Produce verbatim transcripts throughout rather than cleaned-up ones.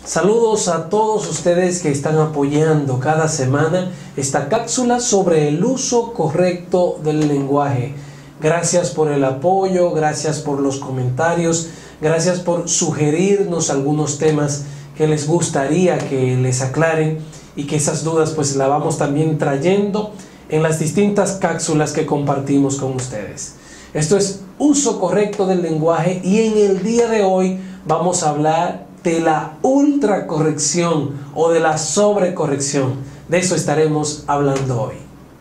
Saludos a todos ustedes que están apoyando cada semana esta cápsula sobre el uso correcto del lenguaje. Gracias por el apoyo, gracias por los comentarios, gracias por sugerirnos algunos temas que les gustaría que les aclaren y que esas dudas pues la vamos también trayendo en las distintas cápsulas que compartimos con ustedes. Esto es uso correcto del lenguaje y en el día de hoy vamos a hablar de la ultracorrección o de la sobrecorrección. De eso estaremos hablando hoy.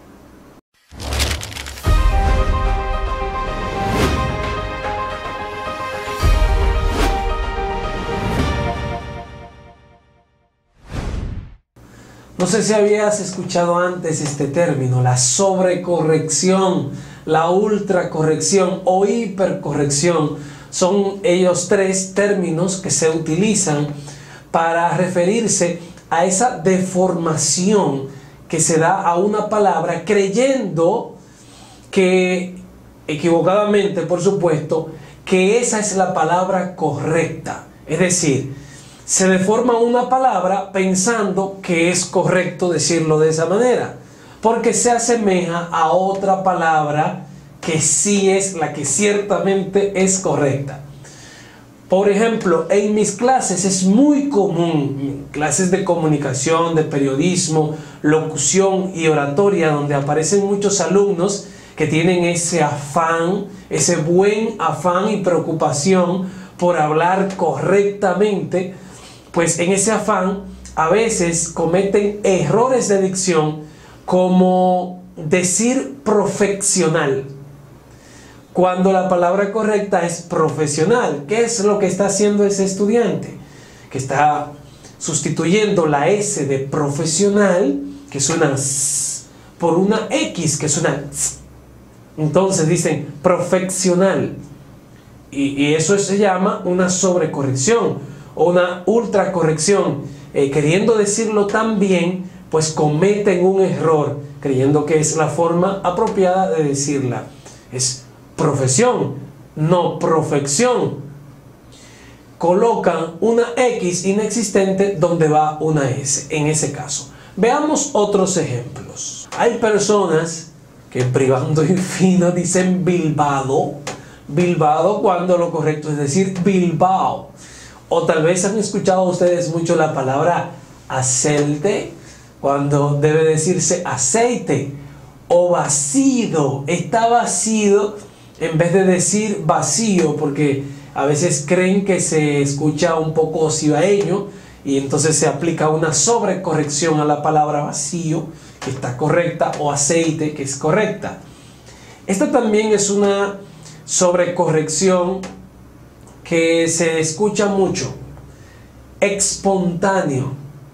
No sé si habías escuchado antes este término, la sobrecorrección, la ultracorrección o hipercorrección. Son ellos tres términos que se utilizan para referirse a esa deformación que se da a una palabra creyendo que, equivocadamente por supuesto, que esa es la palabra correcta. Es decir, se deforma una palabra pensando que es correcto decirlo de esa manera, porque se asemeja a otra palabra que sí es la que ciertamente es correcta. Por ejemplo, en mis clases es muy común, clases de comunicación, de periodismo, locución y oratoria, donde aparecen muchos alumnos que tienen ese afán, ese buen afán y preocupación por hablar correctamente. Pues en ese afán a veces cometen errores de dicción como decir profesional, cuando la palabra correcta es profesional. ¿Qué es lo que está haciendo ese estudiante? Que está sustituyendo la S de profesional, que suena S, por una X que suena S. Entonces dicen profesional. Y, y eso se llama una sobrecorrección o una ultracorrección. Eh, queriendo decirlo tan bien, pues cometen un error, creyendo que es la forma apropiada de decirla. Es profesión, no profección. Colocan una X inexistente donde va una S, en ese caso. Veamos otros ejemplos. Hay personas que privando y fino dicen Bilbao, Bilbao cuando lo correcto es decir Bilbao. O tal vez han escuchado ustedes mucho la palabra aceite cuando debe decirse aceite. O vacío, está vacío en vez de decir vacío, porque a veces creen que se escucha un poco cibaeño y entonces se aplica una sobrecorrección a la palabra vacío, que está correcta, o aceite, que es correcta. Esta también es una sobrecorrección que se escucha mucho. Espontáneo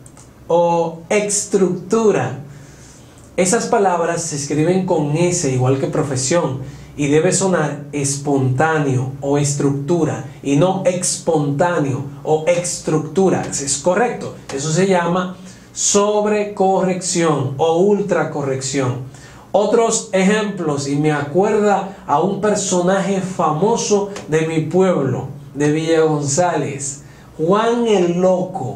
o estructura. Esas palabras se escriben con S, igual que profesión, y debe sonar espontáneo o estructura, y no espontáneo o estructura. Es correcto. Eso se llama sobrecorrección o ultracorrección. Otros ejemplos, y me acuerda a un personaje famoso de mi pueblo, de Villa González, Juan el Loco,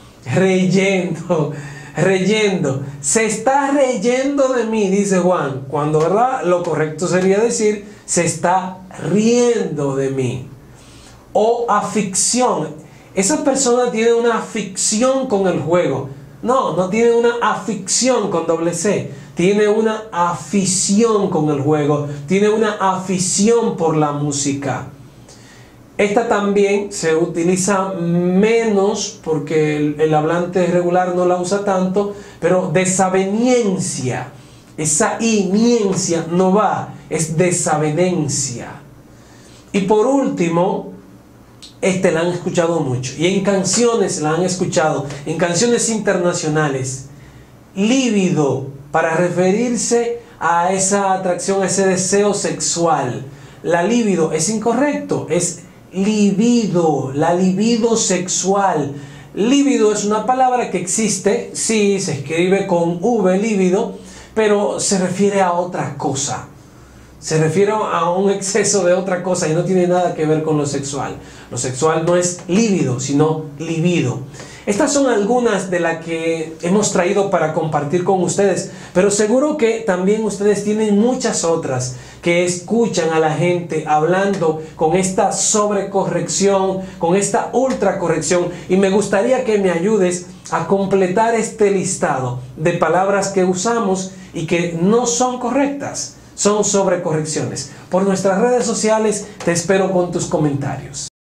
reyendo, reyendo, se está reyendo de mí, dice Juan, cuando verdad lo correcto sería decir se está riendo de mí. O afición, esa persona tiene una afición con el juego. No, no tiene una afición con doble C, tiene una afición con el juego, tiene una afición por la música. Esta también se utiliza menos porque el, el hablante regular no la usa tanto, pero desaveniencia, esa iniencia no va, es desavenencia. Y por último, este la han escuchado mucho, y en canciones la han escuchado, en canciones internacionales, líbido, para referirse a esa atracción, a ese deseo sexual. La libido es incorrecto, es libido, la libido sexual. Líbido es una palabra que existe, sí, se escribe con V, líbido, pero se refiere a otra cosa. Se refiere a un exceso de otra cosa y no tiene nada que ver con lo sexual. Lo sexual no es líbido, sino libido. Estas son algunas de las que hemos traído para compartir con ustedes, pero seguro que también ustedes tienen muchas otras que escuchan a la gente hablando con esta sobrecorrección, con esta ultracorrección, y me gustaría que me ayudes a completar este listado de palabras que usamos y que no son correctas, son sobrecorrecciones. Por nuestras redes sociales te espero con tus comentarios.